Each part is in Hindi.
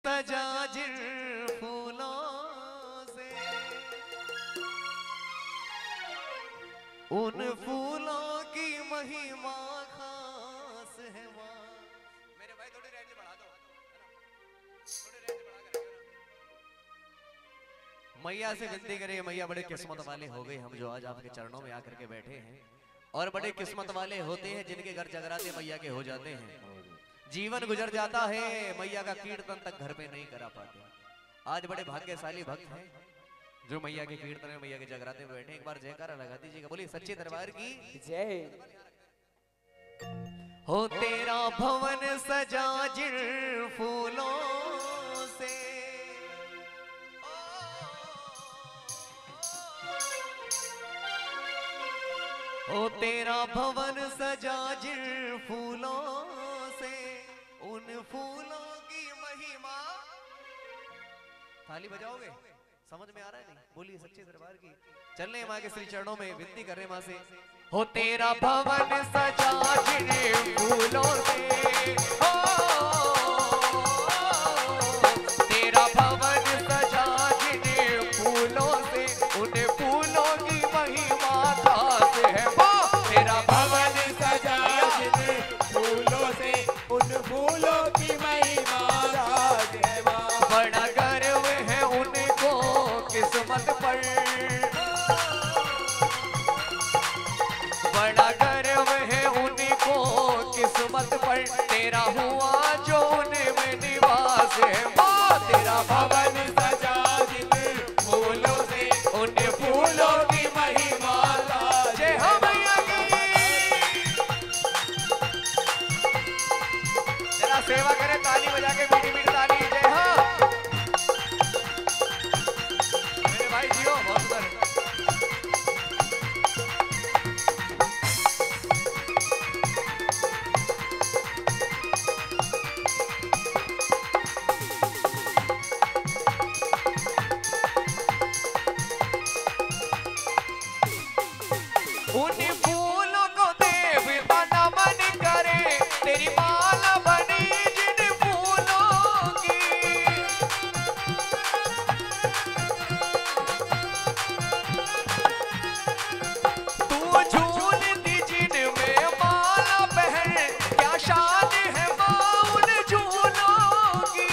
सजा जिन फूलों से, उन फूलों की महिमा खास है माँ। मेरे भाई थोड़ी रेंज बढ़ा दो, थोड़ी रेंज बढ़ा कर। मैया से विनती करिए, मैया बड़े किस्मत वाले हो गए हम जो आज आपके चरणों में आकर के बैठे हैं, और बड़े किस्मत वाले होते हैं जिनके घर जगराते मैया के हो जाते हैं। जीवन गुजर जाता है, मैया का कीर्तन तक घर पे नहीं करा पाते। आज बड़े भाग्यशाली भक्त हैं जो मैया के कीर्तन में, मैया के जगराते में बैठे। एक बार जयकारा लगा दीजिएगा, बोलिए सच्चे दरबार की जय। हो तेरा भवन सजा जिन फूलों से, हो तेरा भवन सजा जिन फूलों से, उन फूलों की महिमा। थाली बजाओगे? समझ में आ रहा है नहीं? बोलिए सच्चे दरबार की। चलने माँ के श्री चरणों में विनती कर रहे माँ से। हो तेरा भवन सजा जिन फूलों से, हो तेरा भवन सजा जिन फूलों से, उन फूलों की महिमा खास है माँ। तेरा भवन सजा जिन फूलों से, उन फूलों की महिमा खास है माँ। बड़ा गर्व है उनको किस्मत पर, बड़ा गर्व है उनको किस्मत पर, तेरा हुआ जो उनमें निवास है माँ। तेरा भवन सजा जिन फूलों से, उन फूलों की महिमा जय हो मैया की। जरा सेवा करें, ताली बजा के, मीठी मीठी ताली। जय हो मेरे भाई जियो, बहुत सुंदर। उन फूलों को देवता नमन करे, तेरी माला बनी जिन फूलों की। तू झूलती जिनमें माला पहन, क्या शान है माँ उन झूलों की,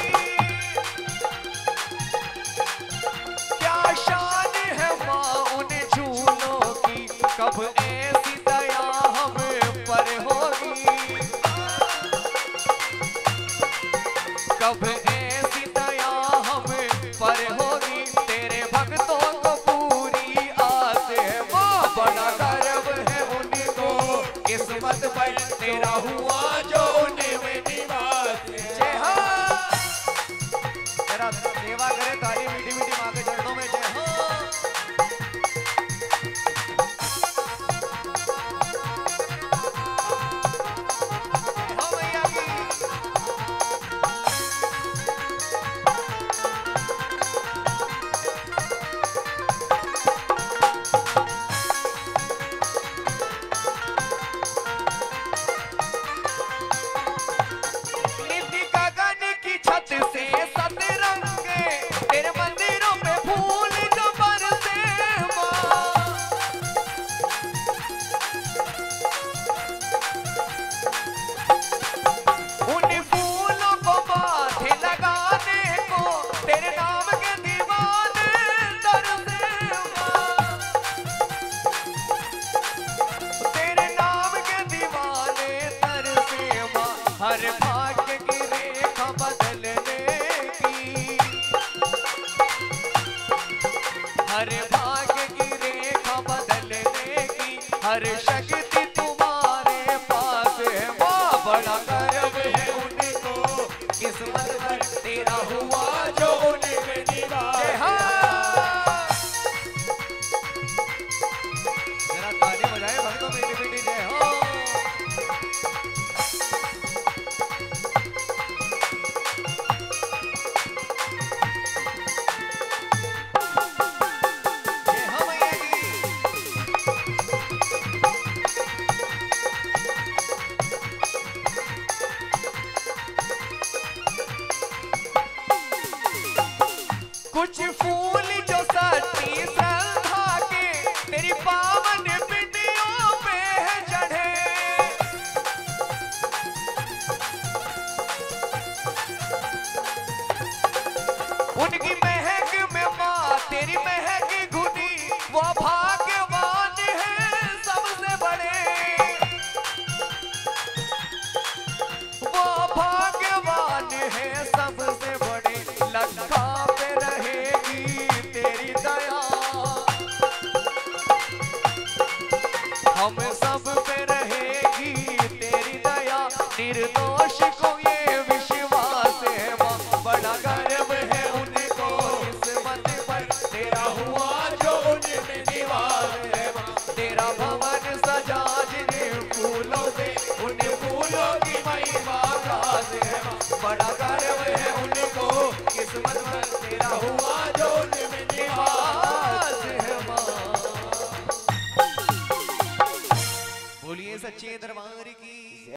क्या शान है माँ उन झूलों की। कब ऐसी दया हम पर होगी, कब ऐसी दया हम पर होगी, तेरे भक्तों को पूरी आस है माँ। बड़ा गर्व है उनको किस्मत पर, तेरा हुआ जो उनमें निवास है। जय हो। जरा सेवा करें, ताली मीठी मीठी माँ के चरणों में। जय हो। हो मैया की। नित्य गगन की छत से सतरंगे, तेरे मंदिरों पे फूल जो बरसे माँ। उन फूलों को माथे लगाने को, तेरे नाम के दीवाने तरसे माँ। तेरे नाम के दीवाने तरसे माँ। हर भाग्य की रेखा बदलने की, हर भाग्य की रेखा बदलने की, हर शक्ति तुम्हारे पास है माँ। बड़ा गर्व है उनको किस्मत पर, तेरा हुआ जो उनमें निवास है। जरा ताली बजाए भक्तों, मीठी मीठी जय हो। कुछ फूल जो सच्ची श्रद्धा के तेरी पावन पिंडियों पे है चढ़े, उनकी महक में माँ तेरी महक घुनी, वो भाग्यवान है सबसे बड़े, वो भाग्यवान है सबसे बड़े। लंका पे रहेगी तेरी दया, हम सब पे रहेगी तेरी दया, निर्दोष को ये विश्वास है माँ, बड़ा गर्व है उनको किस्मत पर, तेरा हुआ जो उनमें निवास है माँ, तेरा भवन सजा जिने फूलों से, उन फूलों की महिमा खास है माँ, बड़ा गर्व है उनको किस्मत पर, तेरा हुआ जो उनमें निवास है माँ। बोलिए सच्चे दरबार की।